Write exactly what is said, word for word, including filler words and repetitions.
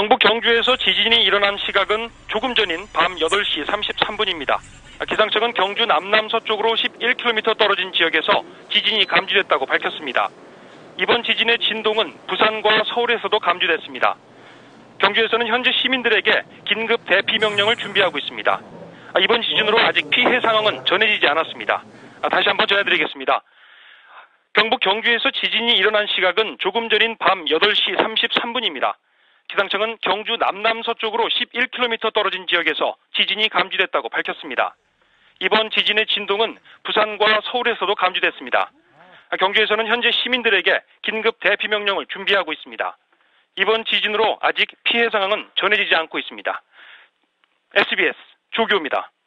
경북 경주에서 지진이 일어난 시각은 조금 전인 밤 여덟 시 삼십삼 분입니다. 기상청은 경주 남남서쪽으로 십일 킬로미터 떨어진 지역에서 지진이 감지됐다고 밝혔습니다. 이번 지진의 진동은 부산과 서울에서도 감지됐습니다. 경주에서는 현재 시민들에게 긴급 대피 명령을 준비하고 있습니다. 이번 지진으로 아직 피해 상황은 전해지지 않았습니다. 다시 한번 전해드리겠습니다. 경북 경주에서 지진이 일어난 시각은 조금 전인 밤 여덟 시 삼십삼 분입니다. 기상청은 경주 남남서쪽으로 십일 킬로미터 떨어진 지역에서 지진이 감지됐다고 밝혔습니다. 이번 지진의 진동은 부산과 서울에서도 감지됐습니다. 경주에서는 현재 시민들에게 긴급 대피 명령을 준비하고 있습니다. 이번 지진으로 아직 피해 상황은 전해지지 않고 있습니다. 에스비에스 조교입니다.